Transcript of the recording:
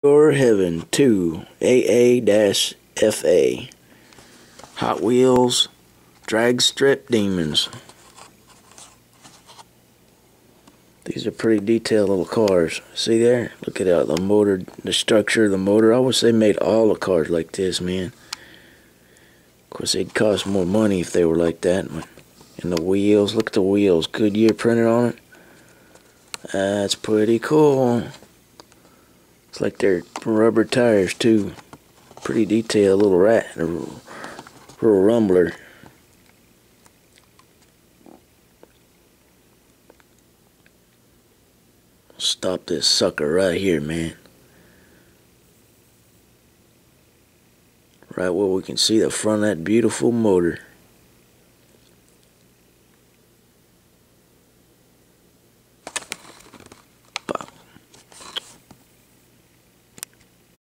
Your Heaven 2 AA-FA Hot Wheels Drag Strip Demons. These are pretty detailed little cars. See there? Look at the motor, the structure of the motor. I wish they made all the cars like this, man. Of course, they'd cost more money if they were like that. And the wheels, look at the wheels. Goodyear printed on it. That's pretty cool. It's like they're rubber tires too. Pretty detailed little little rumbler. Stop this sucker right here, man. Right where we can see the front of that beautiful motor.